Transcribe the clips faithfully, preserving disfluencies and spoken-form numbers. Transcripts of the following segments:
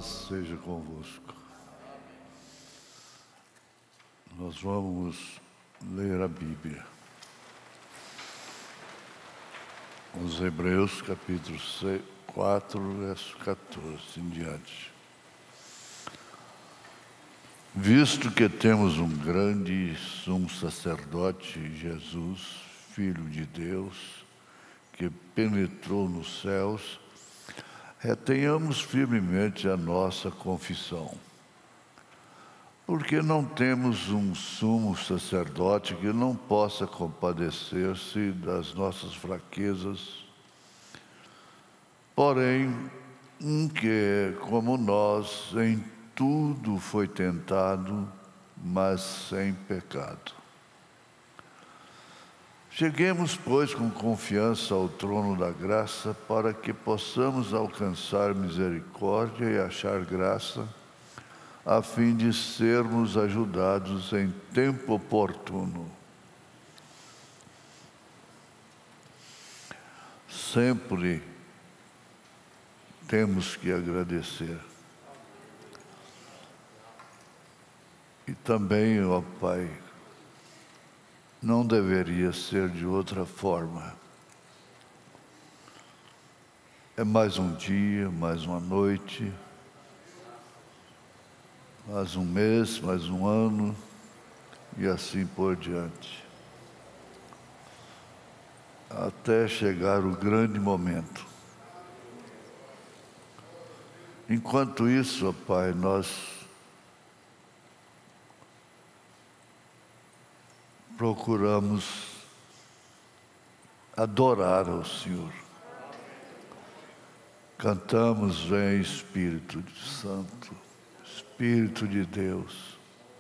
paz seja convosco. Nós vamos ler a Bíblia. Os Hebreus, capítulo quatro, verso quatorze em diante. Visto que temos um grande sumo sacerdote, Jesus, Filho de Deus, que penetrou nos céus, retenhamos firmemente a nossa confissão. Porque não temos um sumo sacerdote que não possa compadecer-se das nossas fraquezas, porém, um que é como nós, em tudo foi tentado, mas sem pecado. Cheguemos, pois, com confiança ao trono da graça, para que possamos alcançar misericórdia e achar graça, a fim de sermos ajudados em tempo oportuno. Sempre temos que agradecer. E também, ó Pai, não deveria ser de outra forma. É mais um dia, mais uma noite, mais um mês, mais um ano, e assim por diante. Até chegar o grande momento. Enquanto isso, ó Pai, nós procuramos adorar ao Senhor. Cantamos, vem Espírito Santo, Espírito de Deus.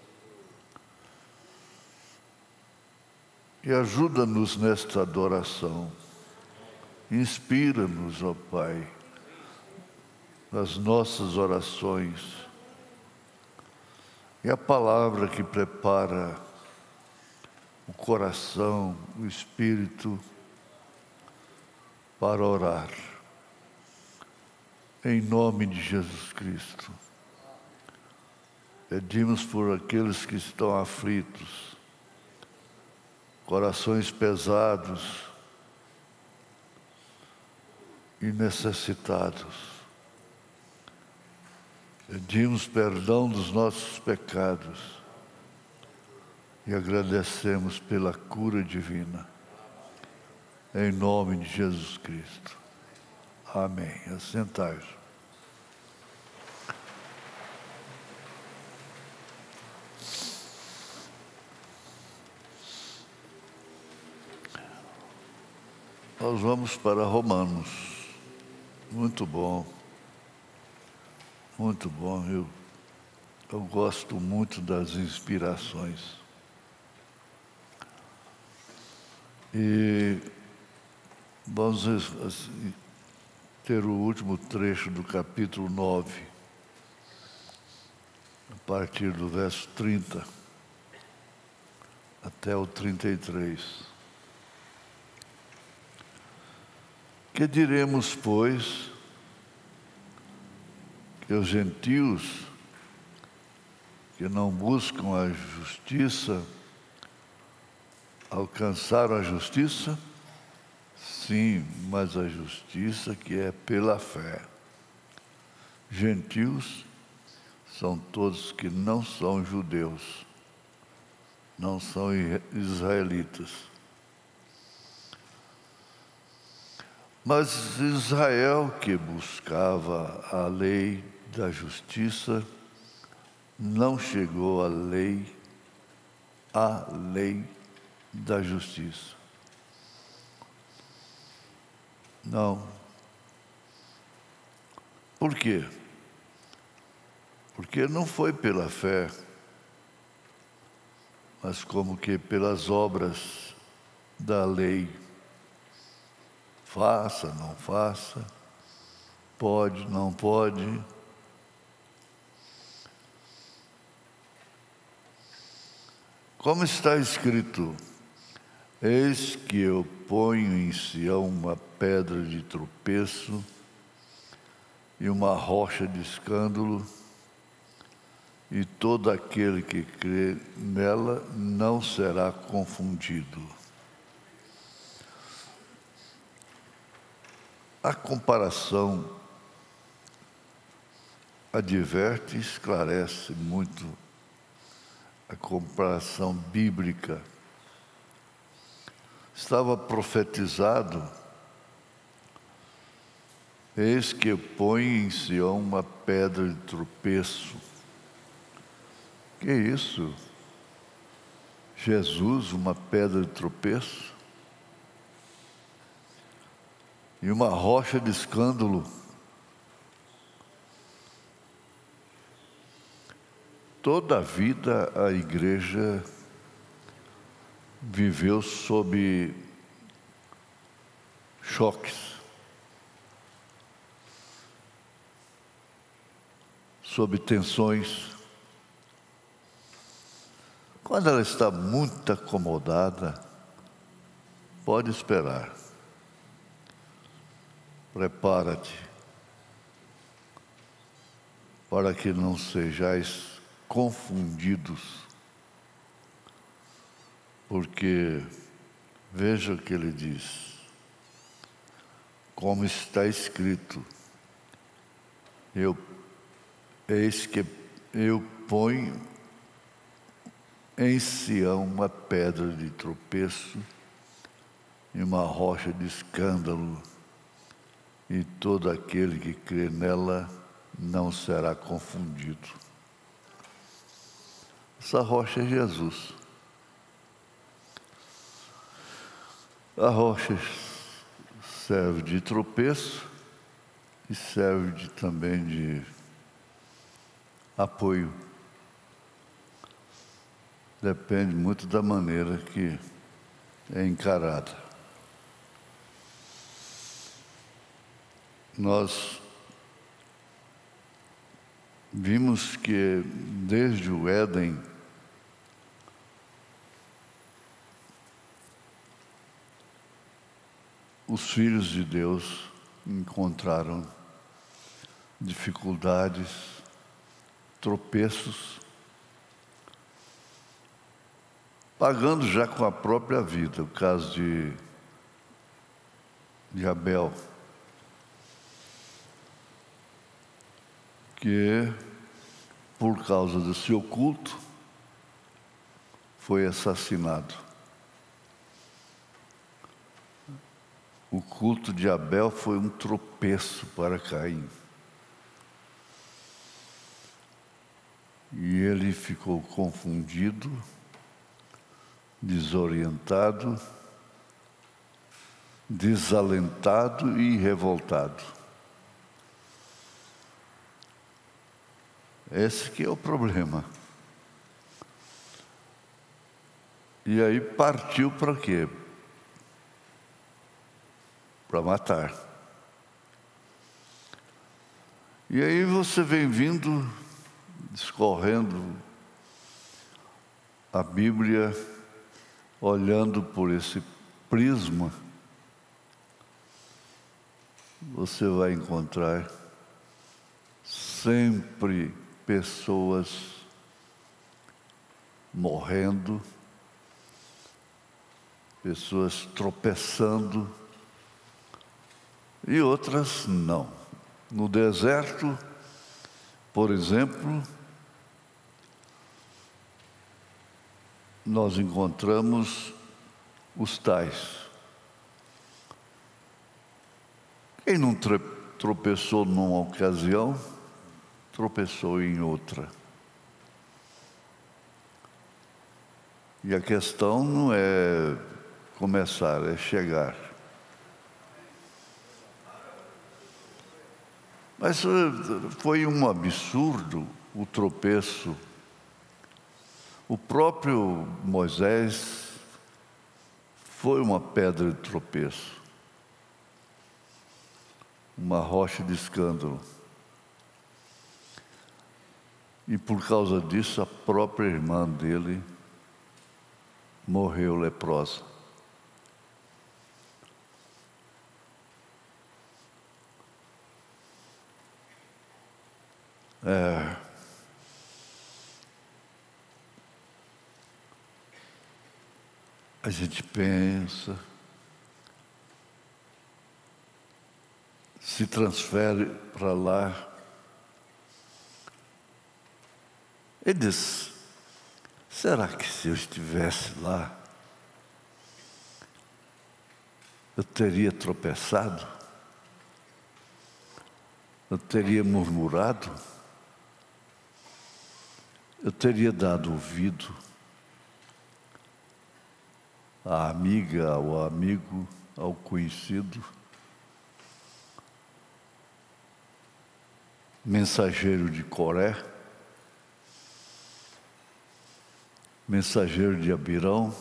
E ajuda-nos nesta adoração. Inspira-nos, ó Pai, nas nossas orações. E a palavra que prepara o coração, o espírito, para orar. Em nome de Jesus Cristo. Pedimos por aqueles que estão aflitos, corações pesados e necessitados. Pedimos perdão dos nossos pecados e agradecemos pela cura divina. Em nome de Jesus Cristo. Amém. Assentai-vos. Nós vamos para Romanos. Muito bom. Muito bom. Eu, eu gosto muito das inspirações. E vamos assim, ter o último trecho do capítulo nove, a partir do verso trinta até o trinta e três. Que diremos, pois, que os gentios que não buscam a justiça alcançaram a justiça? Sim, mas a justiça que é pela fé. Gentios são todos que não são judeus, não são israelitas. Mas Israel, que buscava a lei da justiça, não chegou à lei, à lei da justiça. Não. Por quê? Porque não foi pela fé, mas como que pelas obras da lei. Faça, não faça, pode, não pode. Como está escrito, eis que eu ponho em Sião uma pedra de tropeço e uma rocha de escândalo, e todo aquele que crê nela não será confundido. A comparação adverte e esclarece muito a comparação bíblica. Estava profetizado: eis que põe em Sião uma pedra de tropeço. Que isso? Jesus, uma pedra de tropeço? E uma rocha de escândalo? Toda a vida a igreja viveu sob choques, sob tensões. Quando ela está muito acomodada, pode esperar. Prepara-te para que não sejais confundidos, porque veja o que ele diz: como está escrito, eu, eis que eu ponho em Sião uma pedra de tropeço e uma rocha de escândalo, e todo aquele que crê nela não será confundido. Essa rocha é Jesus. A rocha serve de tropeço e serve de, também de apoio. Depende muito da maneira que é encarada. Nós vimos que desde o Éden os filhos de Deus encontraram dificuldades, tropeços, pagando já com a própria vida. O caso de, de Abel, que por causa do seu culto foi assassinado. O culto de Abel foi um tropeço para Caim. E ele ficou confundido, desorientado, desalentado e revoltado. Esse que é o problema. E aí partiu para quê? Para matar. E aí você vem vindo, discorrendo a Bíblia, olhando por esse prisma, você vai encontrar sempre pessoas morrendo, pessoas tropeçando, e outras não. No deserto, por exemplo, nós encontramos os tais. Quem não tropeçou numa ocasião, tropeçou em outra. E a questão não é começar, é chegar. Mas foi um absurdo o tropeço. O próprio Moisés foi uma pedra de tropeço, uma rocha de escândalo. E por causa disso, a própria irmã dele morreu leprosa. É, a gente pensa, se transfere para lá. Ele diz, será que se eu estivesse lá, eu teria tropeçado? Eu teria murmurado? Eu teria dado ouvido à amiga, ao amigo, ao conhecido, mensageiro de Coré, mensageiro de Abirão,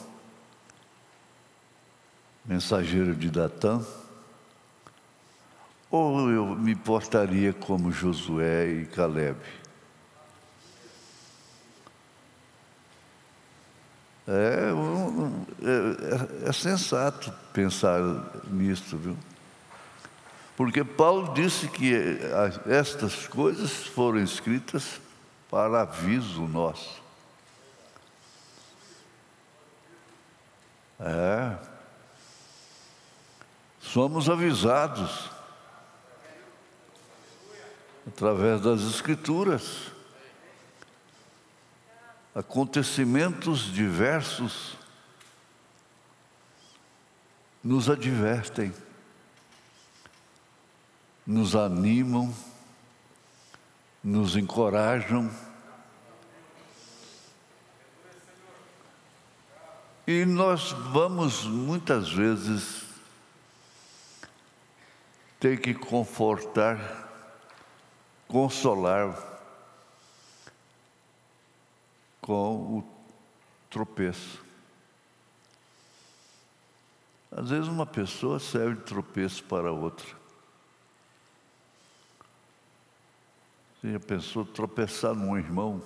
mensageiro de Datã, ou eu me portaria como Josué e Caleb? É, um, é, é sensato pensar nisso, viu? Porque Paulo disse que estas coisas foram escritas para aviso nosso. É. Somos avisados através das Escrituras. Acontecimentos diversos nos advertem, nos animam, nos encorajam. E nós vamos, muitas vezes, ter que confortar, consolar com o tropeço. Às vezes uma pessoa serve de tropeço para outra. Você já pensou tropeçar num irmão?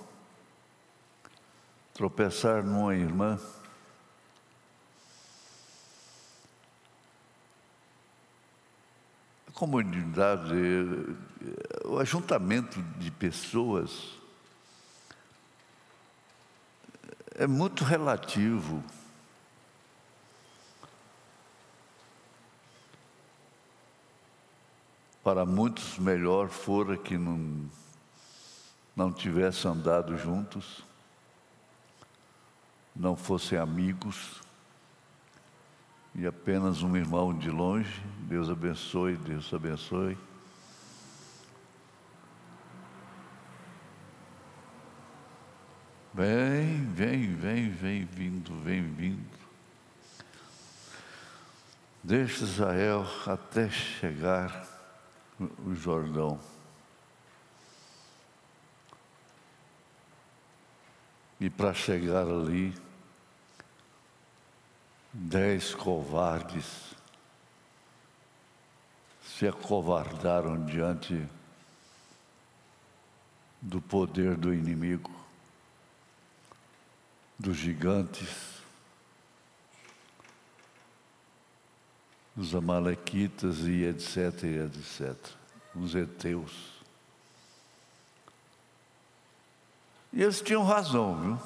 Tropeçar numa irmã? A comunidade, o ajuntamento de pessoas é muito relativo. Para muitos, melhor fora que não, não tivessem andado juntos, não fossem amigos, e apenas um irmão de longe. Deus abençoe, Deus abençoe. Vem, vem, vem, vem vindo, vem vindo. Deixa Israel até chegar o Jordão. E para chegar ali, dez covardes se acovardaram diante do poder do inimigo, dos gigantes, os amalequitas e etc, e etcétera, os heteus. E eles tinham razão, viu?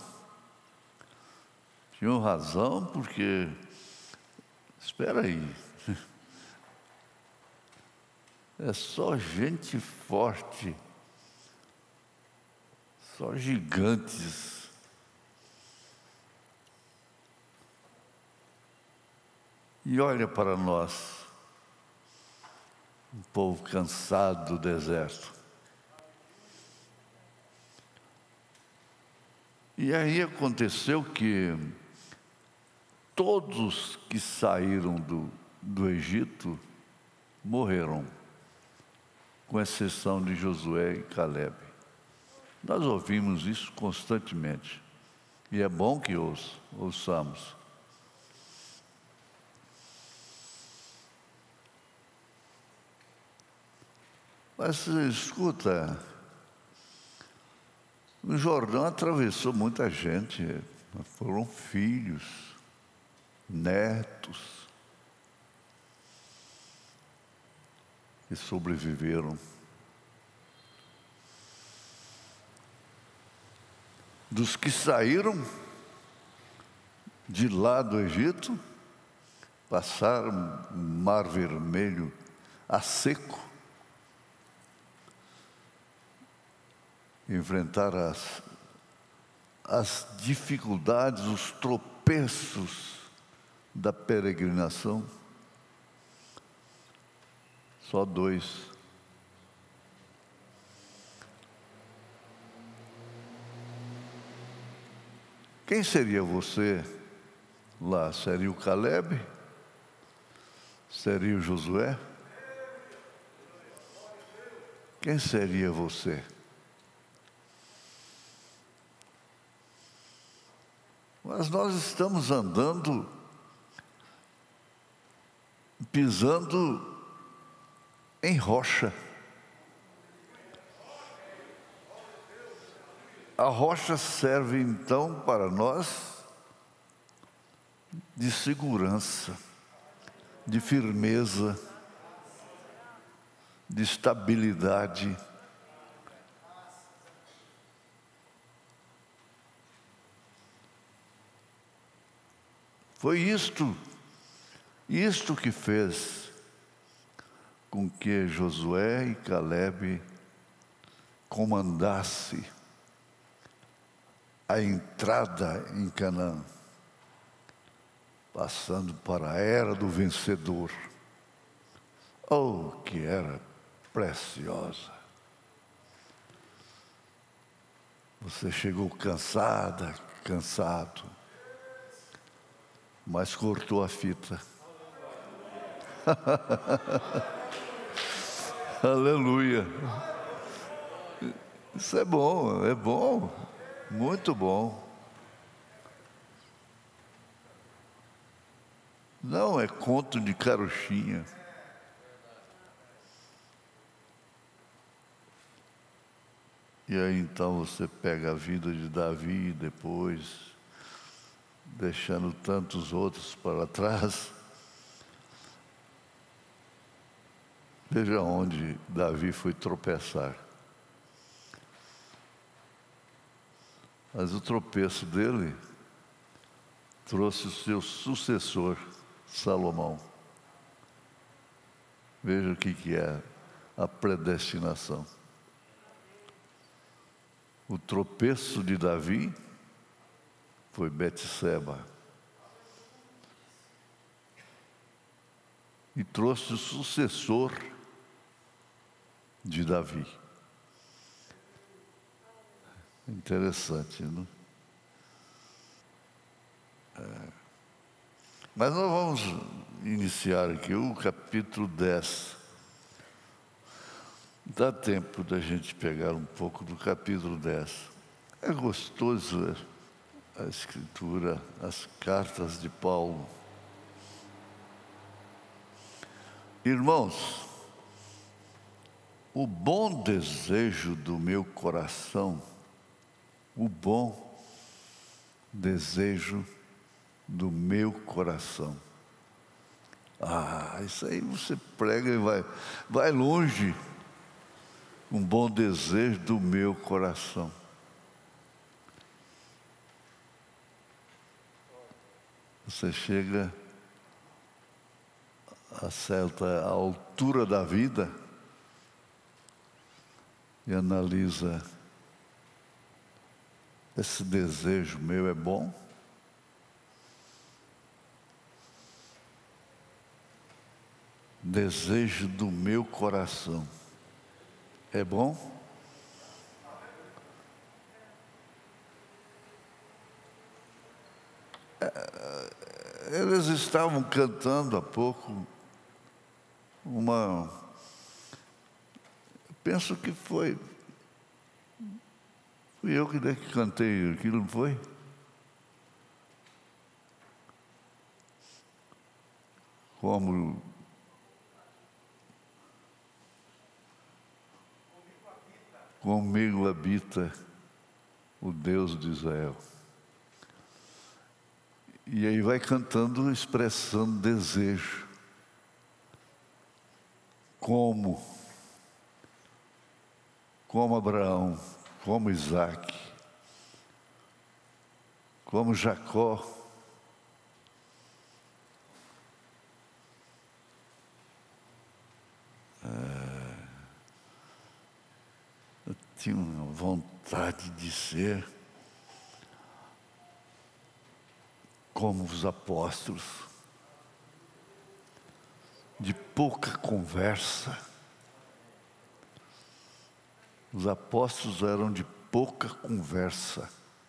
Tinham razão porque, espera aí, é só gente forte, só gigantes. E olha para nós, um povo cansado do deserto. E aí aconteceu que todos que saíram do, do Egito morreram, com exceção de Josué e Caleb. Nós ouvimos isso constantemente, e é bom que ouça, ouçamos. Mas escuta, o Jordão atravessou muita gente, foram filhos, netos, que sobreviveram. dos que saíram de lá do Egito, passaram o Mar Vermelho a seco, enfrentaram as, as dificuldades, os tropeços da peregrinação. Só dois. Quem seria você lá? Seria o Caleb? Seria o Josué? Quem seria você? Mas nós estamos andando, pisando em rocha. A rocha serve então para nós de segurança, de firmeza, de estabilidade. Foi isto, isto que fez com que Josué e Caleb comandassem a entrada em Canaã, passando para a era do vencedor. Oh, que era preciosa! Você chegou cansada, cansado, mas cortou a fita. Aleluia! Isso é bom, é bom, muito bom. Não é conto de carochinha. E aí então você pega a vida de Davi depois, deixando tantos outros para trás. Veja onde Davi foi tropeçar. Mas o tropeço dele trouxe o seu sucessor, Salomão. Veja o que que é a predestinação. O tropeço de Davi foi Betseba. E trouxe o sucessor de Davi. Interessante, não? É. Mas nós vamos iniciar aqui o capítulo dez. Dá tempo da gente pegar um pouco do capítulo dez. É gostoso a escritura, as cartas de Paulo. Irmãos, o bom desejo do meu coração, o bom desejo do meu coração. Ah, isso aí você prega e vai, vai longe. Um bom desejo do meu coração. Você chega a certa altura da vida e analisa: esse desejo meu é bom? Desejo do meu coração é bom? Eles estavam cantando há pouco uma... Penso que foi... Fui eu que cantei aquilo, não foi? Como... Comigo habita o Deus de Israel. E aí vai cantando, expressando desejo. Como? Como Abraão, como Isaac, como Jacó, é, eu tinha uma vontade de ser como os apóstolos, de pouca conversa. Os apóstolos eram de pouca conversa,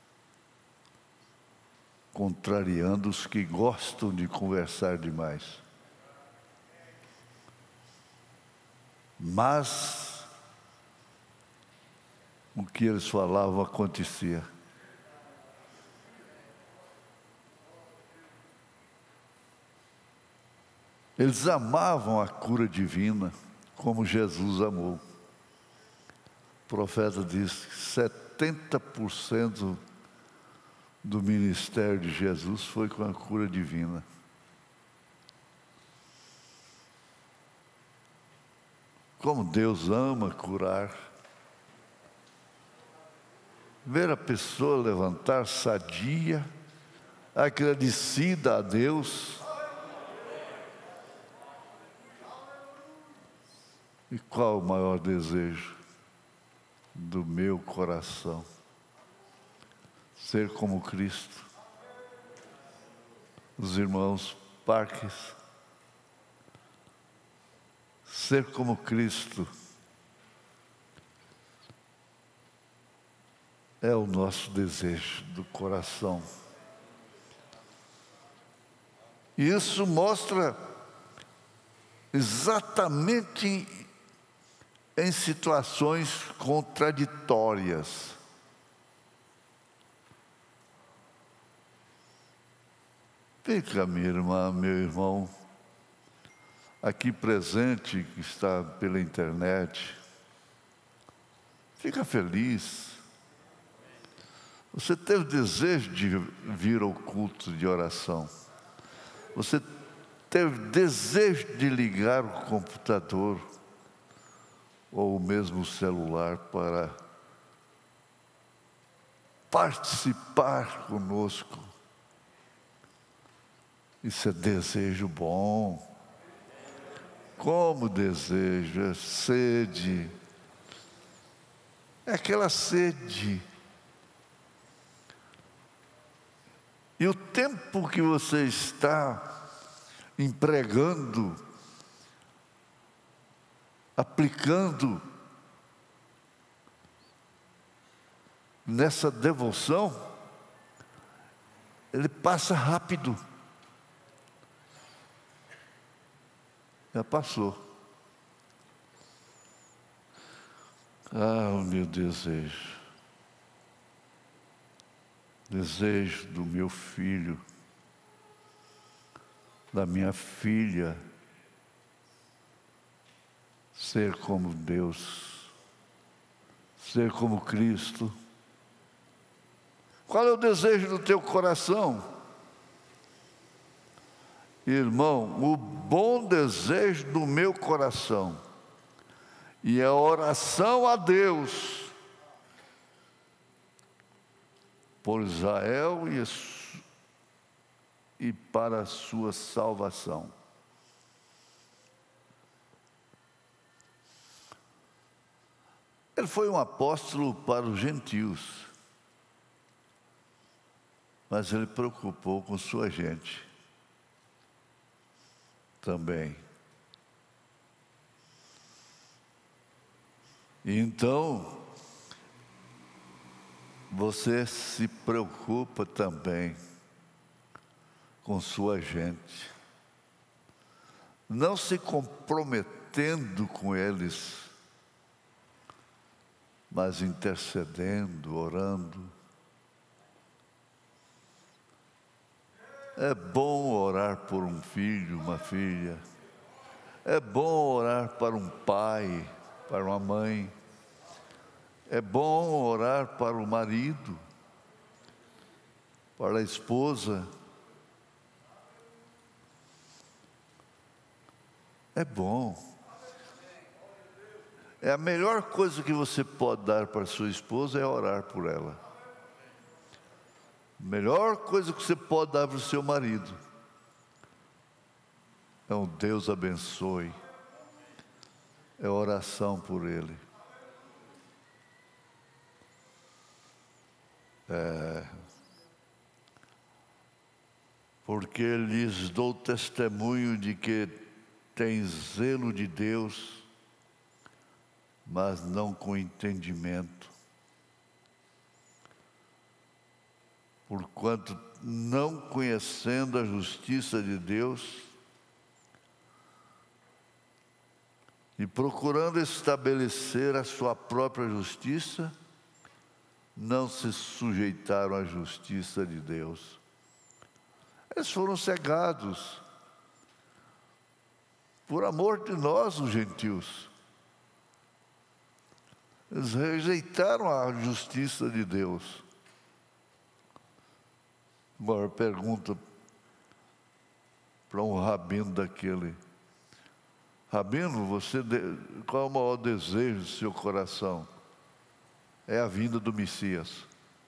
contrariando os que gostam de conversar demais. Mas o que eles falavam acontecia. Eles amavam a cura divina, como Jesus amou. O profeta diz que setenta por cento do ministério de Jesus foi com a cura divina. Como Deus ama curar. Ver a pessoa levantar sadia, agradecida a Deus. E qual o maior desejo do meu coração? Ser como Cristo. Os irmãos Parques. Ser como Cristo é o nosso desejo do coração. E isso mostra exatamente em situações contraditórias. Fica, minha irmã, meu irmão, aqui presente, que está pela internet, fica feliz. Você teve desejo de vir ao culto de oração. Você teve desejo de ligar o computador ou mesmo o celular para participar conosco. Isso é desejo bom. Como desejo, é sede. É aquela sede. E o tempo que você está empregando, aplicando nessa devoção, ele passa rápido. Já passou. Ah, o meu desejo. Desejo do meu filho, da minha filha, ser como Deus, ser como Cristo. Qual é o desejo do teu coração? Irmão, o bom desejo do meu coração e a oração a Deus por Israel e, e para a sua salvação. Ele foi um apóstolo para os gentios, mas ele preocupou com sua gente também. E então, você se preocupa também com sua gente, não se comprometendo com eles, mas intercedendo, orando. É bom orar por um filho, uma filha. É bom orar para um pai, para uma mãe. É bom orar para o marido, para a esposa. É bom. É a melhor coisa que você pode dar para sua esposa é orar por ela. A melhor coisa que você pode dar para o seu marido é um Deus abençoe, é oração por ele. É, porque lhes dou testemunho de que tem zelo de Deus, mas não com entendimento. Porquanto, não conhecendo a justiça de Deus e procurando estabelecer a sua própria justiça, não se sujeitaram à justiça de Deus. Eles foram cegados por amor de nós, os gentios. Eles rejeitaram a justiça de Deus. Agora pergunta para um rabino daquele: Rabino, você de... qual é o maior desejo do seu coração? É a vinda do Messias.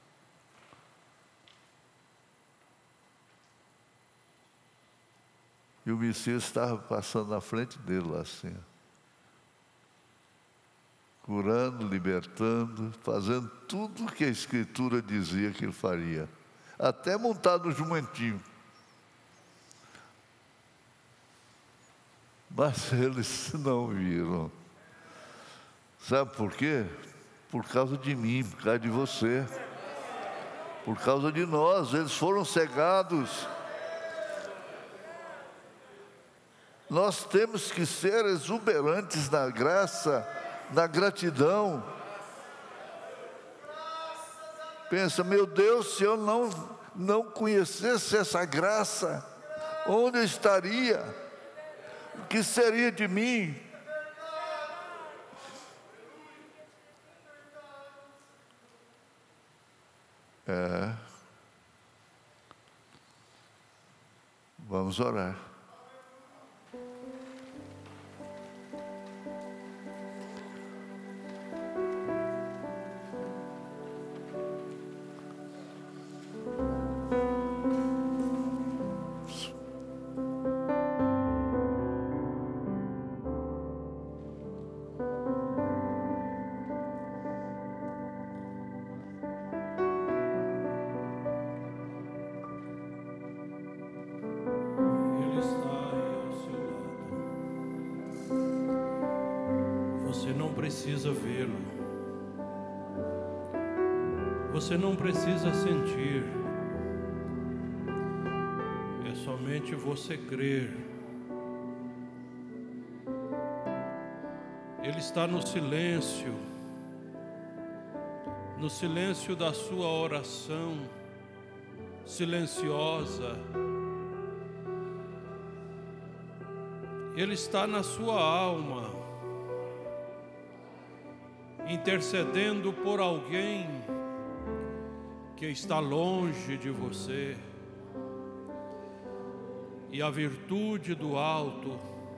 E o Messias estava passando na frente dele lá assim, curando, libertando, fazendo tudo o que a Escritura dizia que ele faria, até montado no jumentinho. Mas eles não viram. Sabe por quê? Por causa de mim, por causa de você, por causa de nós. Eles foram cegados. Nós temos que ser exuberantes na graça, na gratidão. Pensa, meu Deus, se eu não, não conhecesse essa graça, onde eu estaria? O que seria de mim? É. Vamos orar. Precisa vê-lo, você não precisa sentir, é somente você crer. Ele está no silêncio, no silêncio da sua oração silenciosa. Ele está na sua alma, intercedendo por alguém que está longe de você. E a virtude do alto,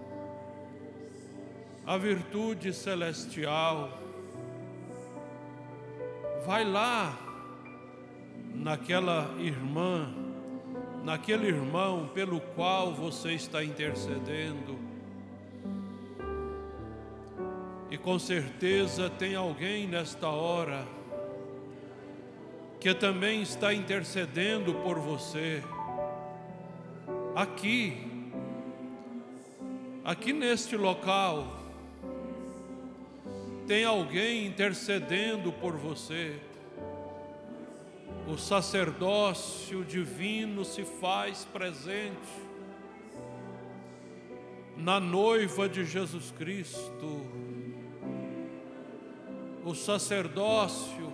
a virtude celestial, vai lá naquela irmã, naquele irmão pelo qual você está intercedendo. E com certeza tem alguém nesta hora que também está intercedendo por você. Aqui, aqui neste local, tem alguém intercedendo por você. O sacerdócio divino se faz presente na noiva de Jesus Cristo. O sacerdócio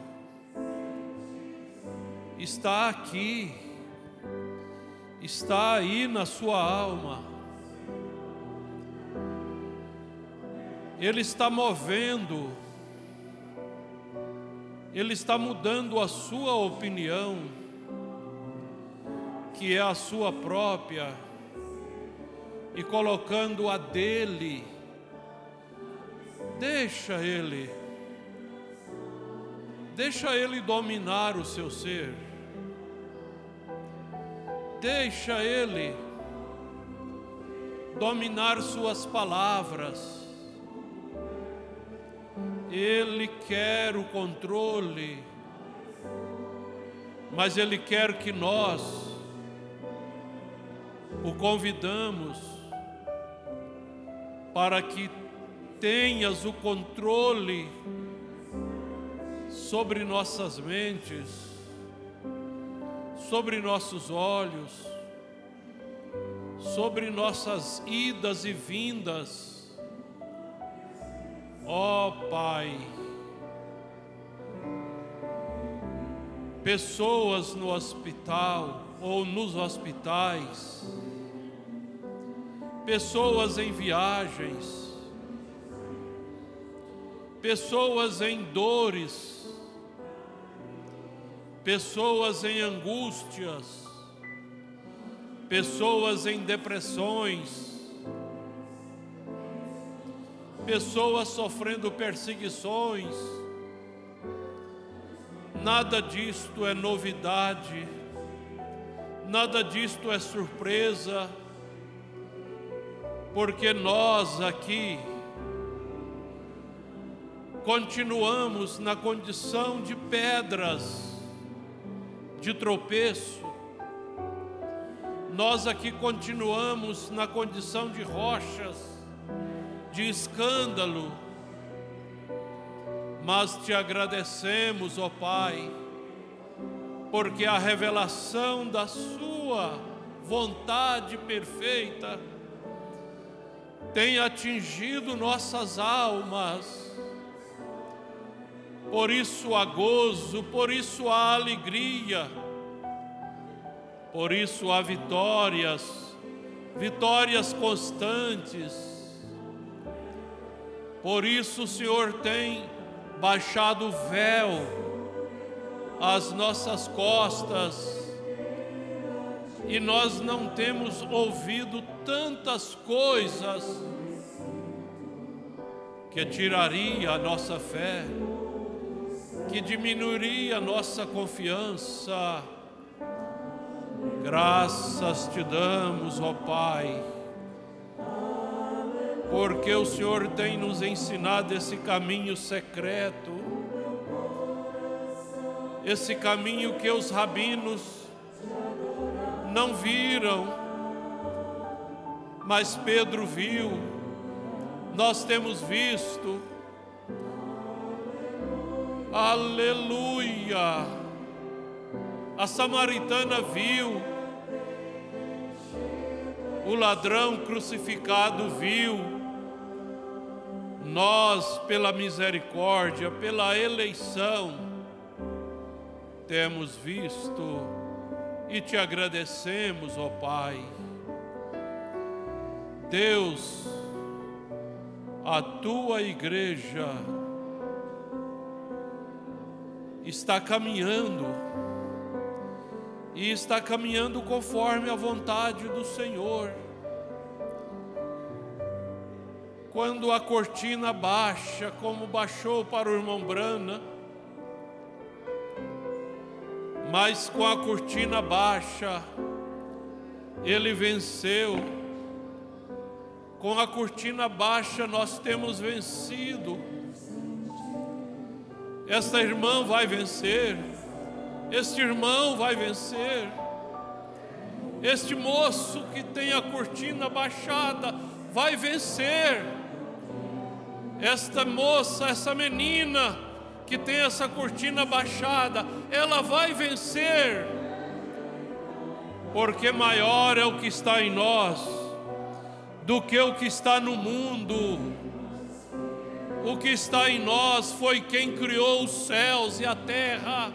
está aqui, está aí na sua alma. Ele está movendo, Ele está mudando a sua opinião, que é a sua própria, e colocando a dele. Deixa Ele. Deixa Ele dominar o seu ser. Deixa Ele dominar suas palavras. Ele quer o controle, mas Ele quer que nós o convidamos para que tenhas o controle sobre nossas mentes, sobre nossos olhos, sobre nossas idas e vindas. Ó Pai, pessoas no hospital ou nos hospitais, pessoas em viagens, pessoas em dores, pessoas em angústias, pessoas em depressões, pessoas sofrendo perseguições. Nada disto é novidade, nada disto é surpresa, porque nós aqui continuamos na condição de pedras de tropeço. Nós aqui continuamos na condição de rochas de escândalo, mas te agradecemos, ó Pai, porque a revelação da sua vontade perfeita tem atingido nossas almas. Por isso há gozo, por isso há alegria, por isso há vitórias, vitórias constantes. Por isso o Senhor tem baixado o véu às nossas costas e nós não temos ouvido tantas coisas que tiraria a nossa fé, que diminuiria a nossa confiança. Graças te damos, ó Pai, porque o Senhor tem nos ensinado esse caminho secreto, esse caminho que os rabinos não viram, mas Pedro viu, nós temos visto. Aleluia! A samaritana viu, o ladrão crucificado viu. Nós, pela misericórdia, pela eleição, temos visto e te agradecemos, ó Pai. Deus, a tua igreja está caminhando e está caminhando conforme a vontade do Senhor. Quando a cortina baixa, como baixou para o irmão Brana, mas com a cortina baixa, ele venceu. Com a cortina baixa, nós temos vencido. Esta irmã vai vencer, este irmão vai vencer, este moço que tem a cortina baixada vai vencer. Esta moça, essa menina que tem essa cortina baixada, ela vai vencer, porque maior é o que está em nós do que o que está no mundo. O que está em nós foi quem criou os céus e a terra.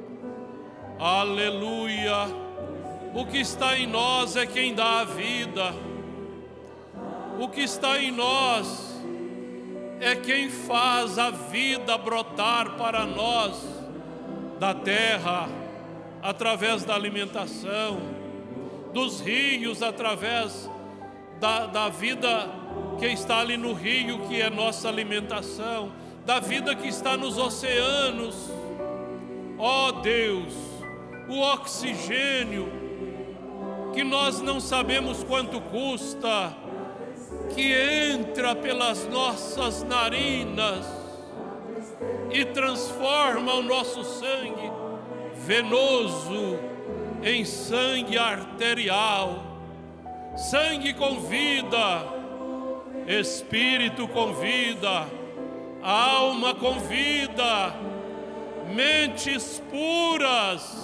Aleluia! O que está em nós é quem dá a vida. O que está em nós é quem faz a vida brotar para nós da terra, através da alimentação, dos rios, através da, da vida que está ali no rio, que é nossa alimentação, da vida que está nos oceanos. Ó Deus, o oxigênio que nós não sabemos quanto custa, que entra pelas nossas narinas e transforma o nosso sangue venoso em sangue arterial, sangue com vida, espírito com vida, alma com vida, mentes puras,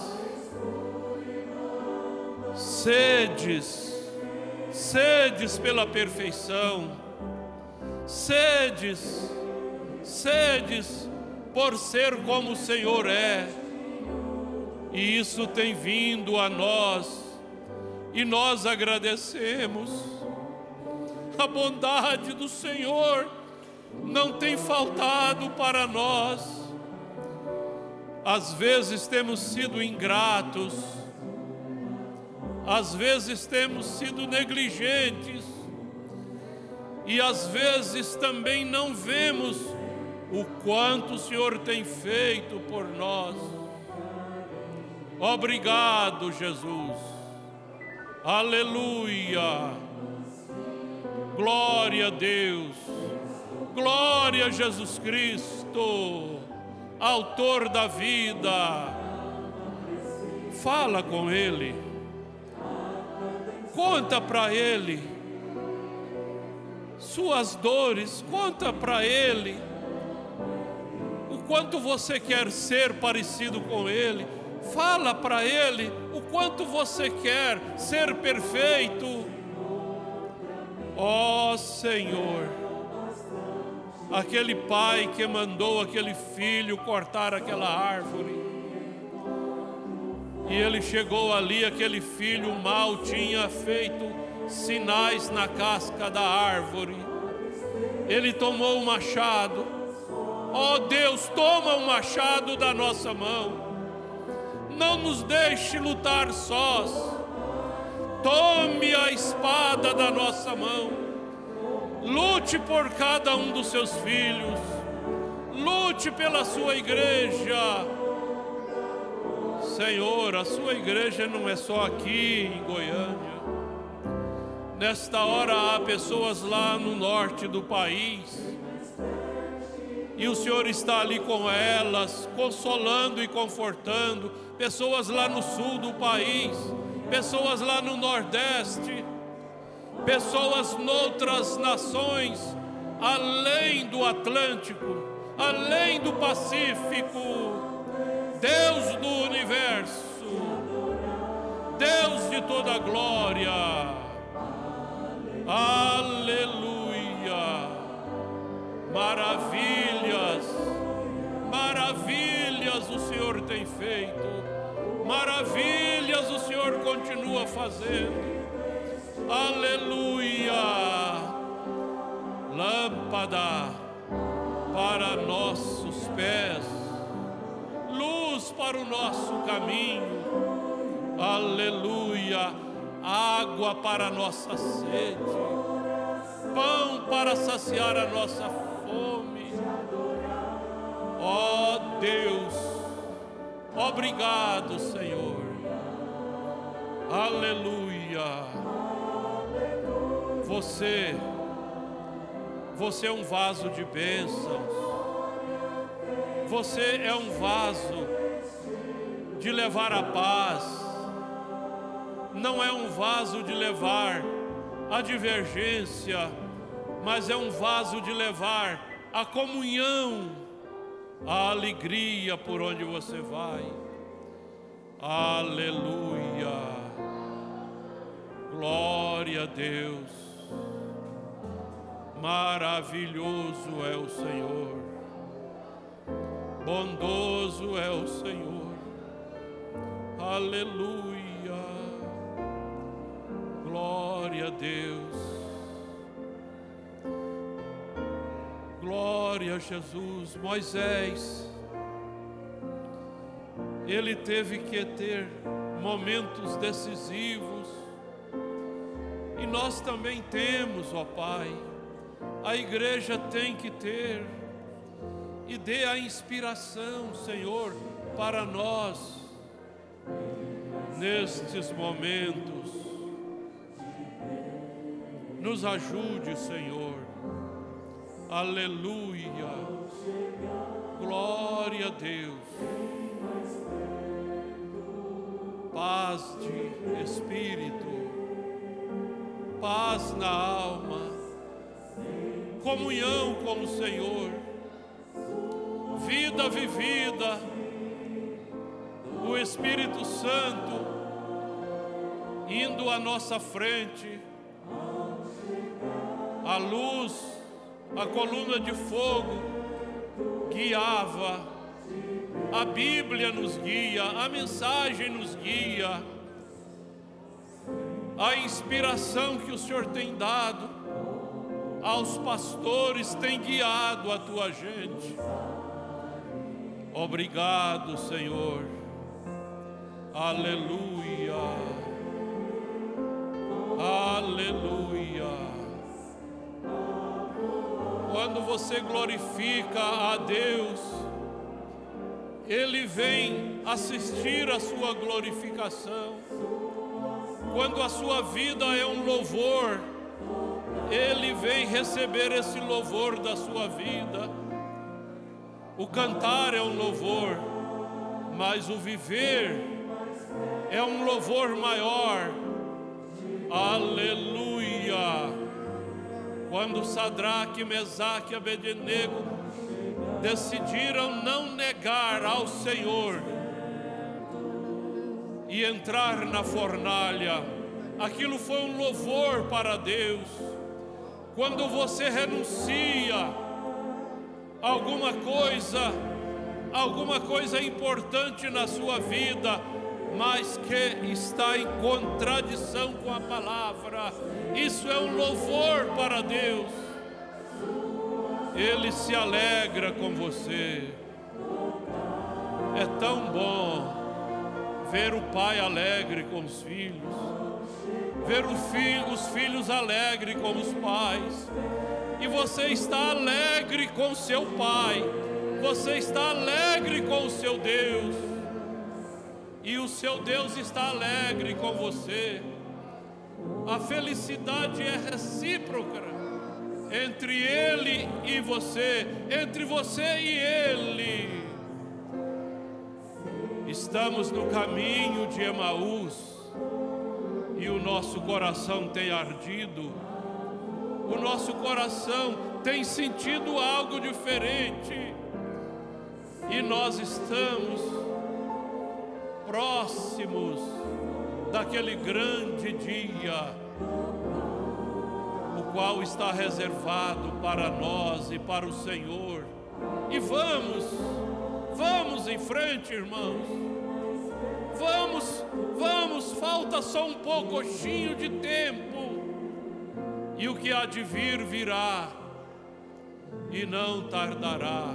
sedes, sedes pela perfeição, sedes, sedes por ser como o Senhor é, e isso tem vindo a nós, e nós agradecemos. A bondade do Senhor não tem faltado para nós. Às vezes temos sido ingratos, às vezes temos sido negligentes, e às vezes também não vemos o quanto o Senhor tem feito por nós. Obrigado, Jesus. Aleluia. Glória a Deus. Glória a Jesus Cristo, autor da vida. Fala com Ele. Conta para Ele suas dores. Conta para Ele o quanto você quer ser parecido com Ele. Fala para Ele o quanto você quer ser perfeito. Ó Senhor, aquele pai que mandou aquele filho cortar aquela árvore, e ele chegou ali, aquele filho mal tinha feito sinais na casca da árvore. Ele tomou o machado. Ó Deus, toma o machado da nossa mão. Não nos deixe lutar sós. Tome a espada da nossa mão. Lute por cada um dos seus filhos. Lute pela sua igreja. Senhor, a sua igreja não é só aqui em Goiânia. Nesta hora há pessoas lá no norte do país, e o Senhor está ali com elas, consolando e confortando. Pessoas lá no sul do país, pessoas lá no nordeste, pessoas noutras nações, além do Atlântico, além do Pacífico. Deus do universo, Deus de toda a glória. Aleluia. Maravilhas, maravilhas o Senhor tem feito, maravilhas o Senhor continua fazendo. Aleluia. Lâmpada para nossos pés, luz para o nosso caminho. Aleluia. Água para a nossa sede, pão para saciar a nossa fome. Ó Deus, obrigado, Senhor. Aleluia. Você, você é um vaso de bênçãos. Você é um vaso de levar a paz. Não é um vaso de levar a divergência, mas é um vaso de levar a comunhão, a alegria por onde você vai. Aleluia. Glória a Deus. Maravilhoso é o Senhor. Bondoso é o Senhor. Aleluia. Glória a Deus. Glória a Jesus. Moisés, ele teve que ter momentos decisivos, e nós também temos, ó Pai. A igreja tem que ter, e dê a inspiração, Senhor, para nós nestes momentos. Nos ajude, Senhor. Aleluia. Glória a Deus. Paz de espírito. Paz na alma. Comunhão com o Senhor. Vida vivida. O Espírito Santo indo à nossa frente. A luz, a coluna de fogo guiava, a Bíblia nos guia, a mensagem nos guia, a inspiração que o Senhor tem dado aos pastores tem guiado a tua gente. Obrigado, Senhor. Aleluia. Aleluia. Quando você glorifica a Deus, Ele vem assistir a sua glorificação. Quando a sua vida é um louvor, Ele vem receber esse louvor da sua vida. O cantar é um louvor, mas o viver é um louvor maior. Aleluia. Quando Sadraque, Mesaque e Abednego decidiram não negar ao Senhor e entrar na fornalha, aquilo foi um louvor para Deus. Quando você renuncia a alguma coisa, alguma coisa importante na sua vida, mas que está em contradição com a palavra, isso é um louvor para Deus. Ele se alegra com você. É tão bom ver o pai alegre com os filhos, ver os filhos, os filhos alegres com os pais, e você está alegre com seu pai, você está alegre com o seu Deus, e o seu Deus está alegre com você. A felicidade é recíproca entre Ele e você, entre você e Ele. Estamos no caminho de Emaús e o nosso coração tem ardido, o nosso coração tem sentido algo diferente, e nós estamos próximos daquele grande dia, o qual está reservado para nós e para o Senhor. E vamos, vamos em frente, irmãos. Vamos, vamos, falta só um pouquinho de tempo, e o que há de vir virá, e não tardará.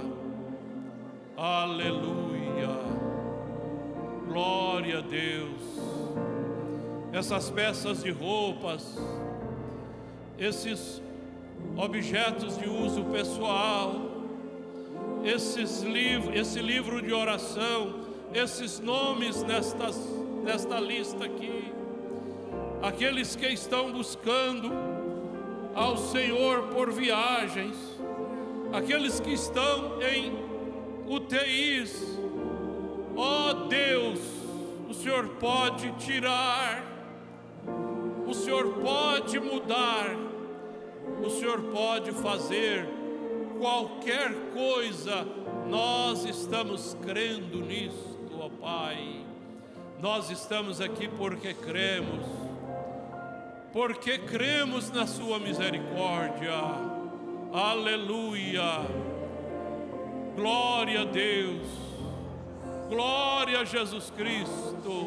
Aleluia. Glória a Deus. Essas peças de roupas, esses objetos de uso pessoal, esses livros, esse livro de oração, esses nomes nestas, nesta lista aqui, aqueles que estão buscando ao Senhor por viagens, aqueles que estão em U T Is, ó oh Deus, o Senhor pode tirar, o Senhor pode mudar, o Senhor pode fazer qualquer coisa. Nós estamos crendo nisto, ó Pai. Nós estamos aqui porque cremos, porque cremos na sua misericórdia. Aleluia. Glória a Deus. Glória a Jesus Cristo.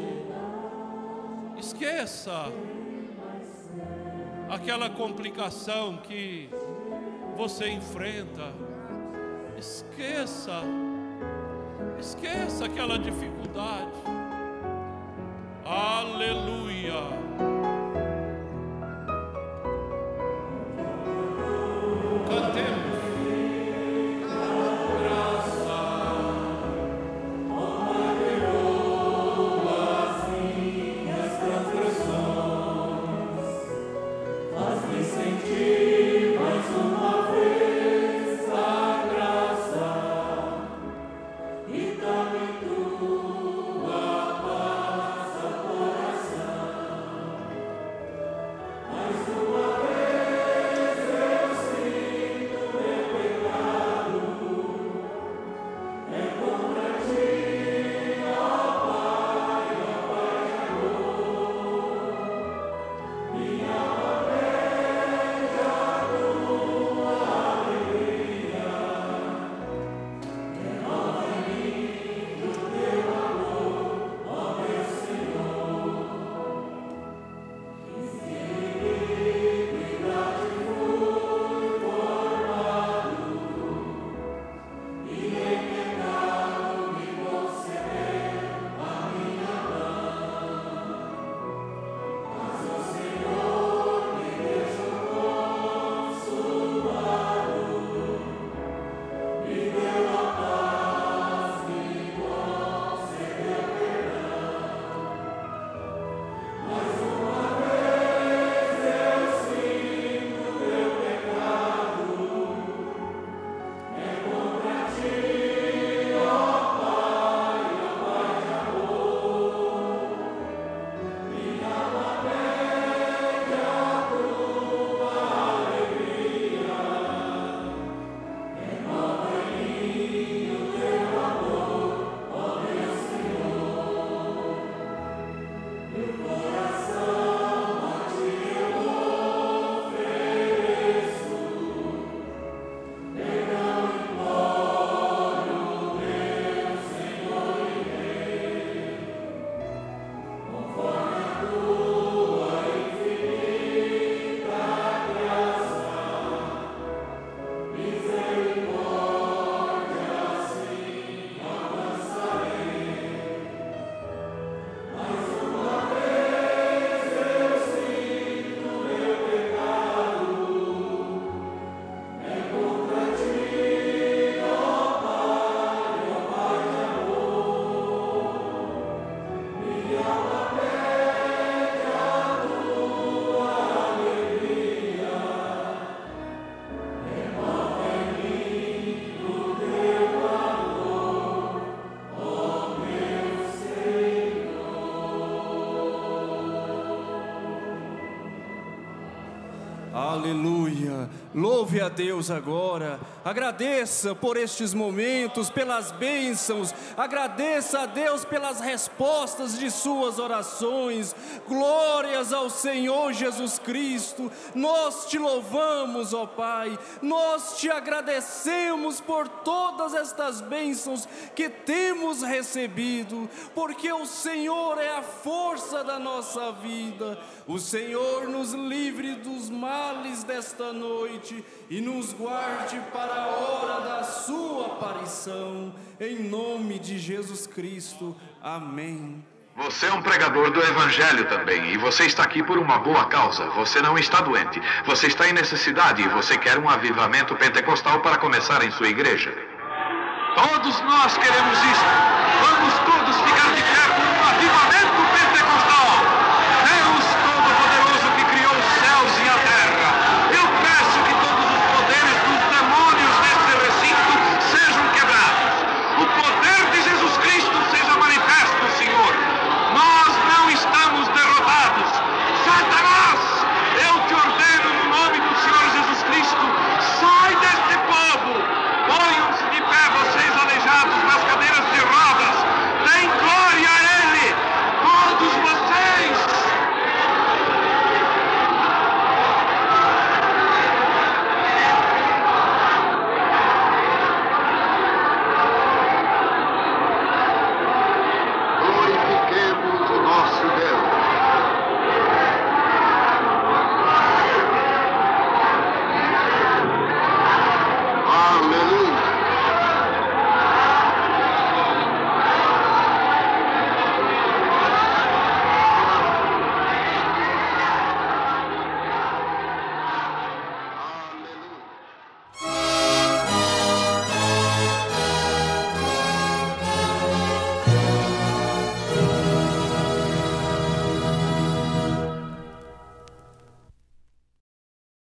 Esqueça aquela complicação que você enfrenta. Esqueça. Esqueça aquela dificuldade. Aleluia. Cantemos. Sentir Louve a Deus agora, agradeça por estes momentos, pelas bênçãos, agradeça a Deus pelas respostas de suas orações. Glórias ao Senhor Jesus Cristo, nós te louvamos, ó Pai, nós te agradecemos por todas estas bênçãos que temos recebido, porque o Senhor é a força da nossa vida. O Senhor nos livre dos males desta noite e nos guarde para a hora da sua aparição, em nome de Jesus Cristo. Amém. Você é um pregador do Evangelho também, e você está aqui por uma boa causa. Você não está doente, você está em necessidade e você quer um avivamento pentecostal para começar em sua igreja. Todos nós queremos isso. Vamos todos ficar de pé.